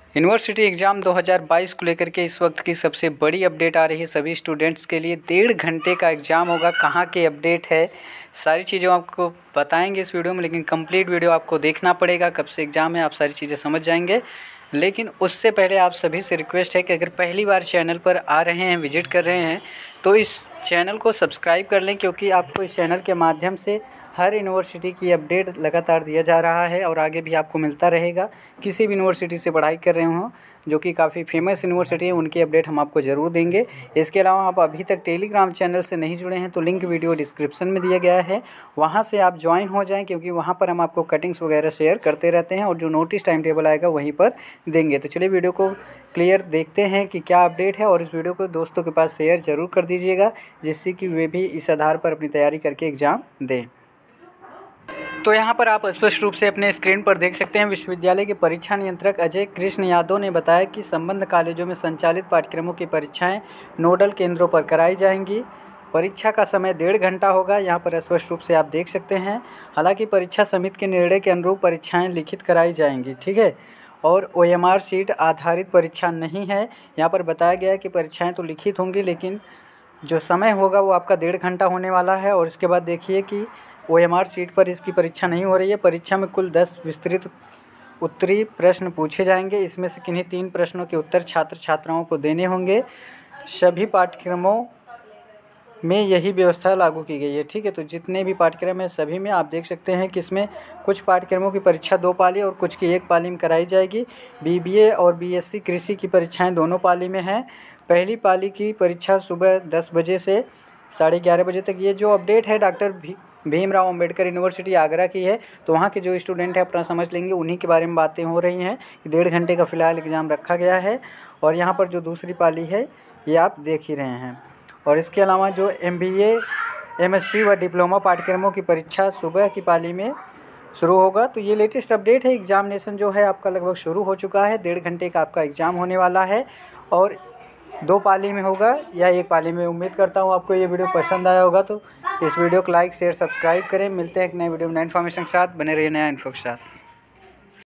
University exam 2022 को लेकर के इस वक्त की सबसे बड़ी अपडेट आ रही है सभी स्टूडेंट्स के लिए। 1.5 घंटे का एग्ज़ाम होगा, कहाँ की अपडेट है, सारी चीज़ें आपको बताएंगे इस वीडियो में। लेकिन कंप्लीट वीडियो आपको देखना पड़ेगा, कब से एग्ज़ाम है आप सारी चीज़ें समझ जाएंगे। लेकिन उससे पहले आप सभी से रिक्वेस्ट है कि अगर पहली बार चैनल पर आ रहे हैं, विजिट कर रहे हैं, तो इस चैनल को सब्सक्राइब कर लें, क्योंकि आपको इस चैनल के माध्यम से हर यूनिवर्सिटी की अपडेट लगातार दिया जा रहा है और आगे भी आपको मिलता रहेगा। किसी भी यूनिवर्सिटी से पढ़ाई कर रहे हों जो कि काफ़ी फेमस यूनिवर्सिटी है, उनकी अपडेट हम आपको ज़रूर देंगे। इसके अलावा आप अभी तक टेलीग्राम चैनल से नहीं जुड़े हैं तो लिंक वीडियो डिस्क्रिप्शन में दिया गया है, वहां से आप ज्वाइन हो जाएं, क्योंकि वहां पर हम आपको कटिंग्स वगैरह शेयर करते रहते हैं और जो नोटिस टाइम टेबल आएगा वहीं पर देंगे। तो चलिए वीडियो को क्लियर देखते हैं कि क्या अपडेट है, और इस वीडियो को दोस्तों के पास शेयर ज़रूर कर दीजिएगा, जिससे कि वे भी इस आधार पर अपनी तैयारी करके एग्ज़ाम दें। तो यहाँ पर आप स्पष्ट रूप से अपने स्क्रीन पर देख सकते हैं, विश्वविद्यालय के परीक्षा नियंत्रक अजय कृष्ण यादव ने बताया कि संबद्ध कॉलेजों में संचालित पाठ्यक्रमों की परीक्षाएं नोडल केंद्रों पर कराई जाएंगी। परीक्षा का समय 1.5 घंटा होगा, यहाँ पर स्पष्ट रूप से आप देख सकते हैं। हालांकि परीक्षा समिति के निर्णय के अनुरूप परीक्षाएँ लिखित कराई जाएंगी, ठीक है, और OMR शीट आधारित परीक्षा नहीं है। यहाँ पर बताया गया है कि परीक्षाएँ तो लिखित होंगी, लेकिन जो समय होगा वो आपका 1.5 घंटा होने वाला है। और इसके बाद देखिए कि OMR शीट पर इसकी परीक्षा नहीं हो रही है। परीक्षा में कुल 10 विस्तृत उत्तरीय प्रश्न पूछे जाएंगे। इसमें से किन्हीं 3 प्रश्नों के उत्तर छात्र छात्राओं को देने होंगे। सभी पाठ्यक्रमों में यही व्यवस्था लागू की गई है, ठीक है। तो जितने भी पाठ्यक्रम है सभी में आप देख सकते हैं कि इसमें कुछ पाठ्यक्रमों की परीक्षा 2 पाली और कुछ की 1 पाली में कराई जाएगी। BBA और BSc कृषि की परीक्षाएँ दोनों पाली में हैं। पहली पाली की परीक्षा सुबह 10 बजे से 11:30 बजे तक। ये जो अपडेट है डॉक्टर भीमराव अंबेडकर यूनिवर्सिटी आगरा की है, तो वहाँ के जो स्टूडेंट हैं अपना समझ लेंगे, उन्हीं के बारे में बातें हो रही हैं कि 1.5 घंटे का फ़िलहाल एग्ज़ाम रखा गया है। और यहाँ पर जो दूसरी पाली है ये आप देख ही रहे हैं। और इसके अलावा जो MBA MSc व डिप्लोमा पाठ्यक्रमों की परीक्षा सुबह की पाली में शुरू होगा। तो ये लेटेस्ट अपडेट है। एग्जामिनेशन जो है आपका लगभग शुरू हो चुका है। 1.5 घंटे का आपका एग्ज़ाम होने वाला है और 2 पाली में होगा या 1 पाली में। उम्मीद करता हूँ आपको ये वीडियो पसंद आया होगा, तो इस वीडियो को लाइक शेयर सब्सक्राइब करें। मिलते हैं एक नए वीडियो में नए इन्फॉर्मेशन के साथ। बने रहिए नया इन्फो के साथ।